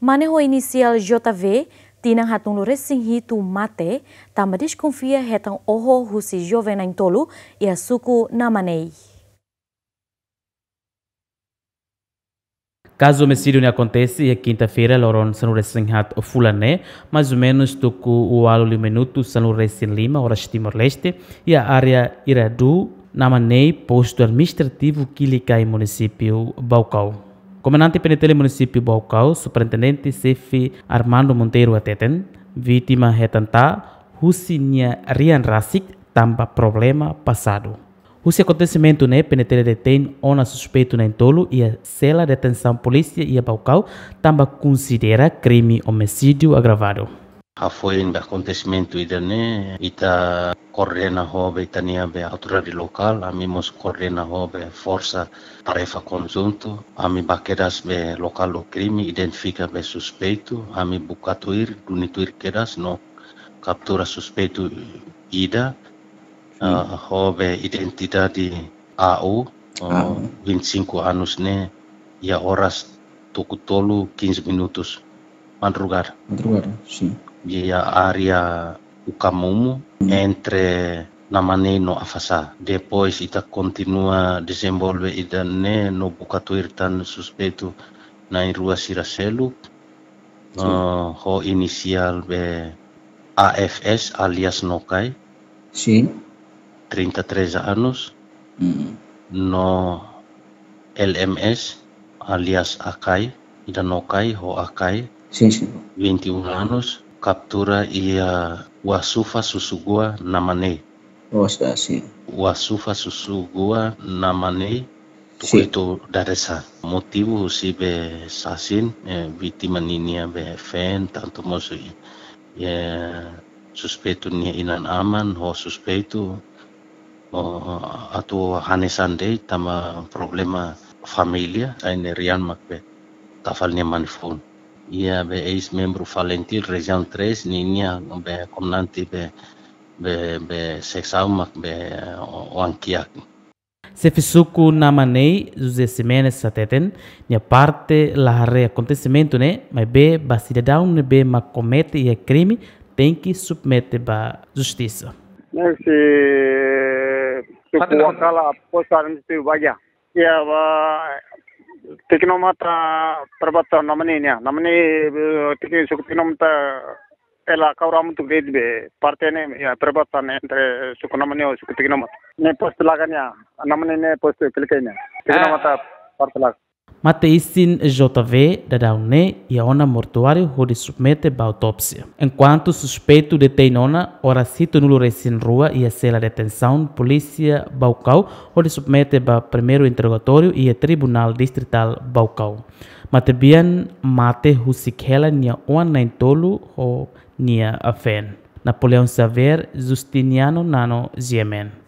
Maneho inisiál JV, tinan hatung luresing hitu mate, tanba deskonfia hetan husi joven nain tolu ia suku Namanei. Caso o homicídio acontece é quinta-feira, loron Sanu Resinhat Fulane, mais ou menos toco o alo minuto Sanu Resin Lima, horas Timor-Leste, e a área Iradu, Namanei, posto administrativo que liga em município Baucau. Comandante penitente município Baucau, superintendente chefe Armando Monteiro Ateten, vítima hetan husi nia Rian Rasik, tanba problema passado. Esse acontecimento penetele detém ona suspeito na tolo e a cela de detenção polícia e a Baucau também considera crime homicídio agravado. Foi um acontecimento ita coordena hobe itania be autoridade local, amimos coordena hobe força tarefa conjunto, ami baquedas be local do crime, identifica be suspeito, ami bukatuir, dunituir quedas no captura suspeito vida. Hobe identidade AU, 25 anos e a horas tolo 15 minutos madrugada, sim. E a área Ucamumu entre Namanei no Afasá. Depois ita continua desenvolver ida no Bukatuir tan suspeito na rua Siracelo, ho inisiál be AFS alias Nokai. Sim. 33 anos, no LMS, alias Akai, ida Nokai, ho Akai, sim, sim. 21 anos, captura ia Wasufa Susugua Namanei. Sim. Wasufa Susugua Namanei, itu daresa. Motivo si be sasin, vítima ninia be fen, tanto moso suspeito nia inan aman, ho suspeito atau hanesande tama problema família ainda rian makbe tafalnya manfon ia be ex membro falentil região 3 ninia be comandante be sexau makbe oankiak. Chefe suku Namanei, José Ximenes Sateten, minha parte lahare acontecimento mas be ba cidadão be ma comete e crime tem que submeter ba justiça. Suku wakala posaran itu bagia. Ya teknomata perbata Namanei teknik suku teknomata ela kauram untuk be partene ya perbatan entre suku Namanei suku teknomata. Ne post laganya Namanei ne post kelikanya. Teknomata partelag. Mate isin JV da daune e a ona mortuário onde submete ba autópsia. Enquanto suspeito detém ona, ora cito nulo resin rua e a cela de detenção polícia Baucau onde submete ba primeiro interrogatório e a tribunal distrital Baucau. Mate bian mate husi kela nia oan nain tolu o nia afen. Napoleão Xavier Justiniano Nano Yemen.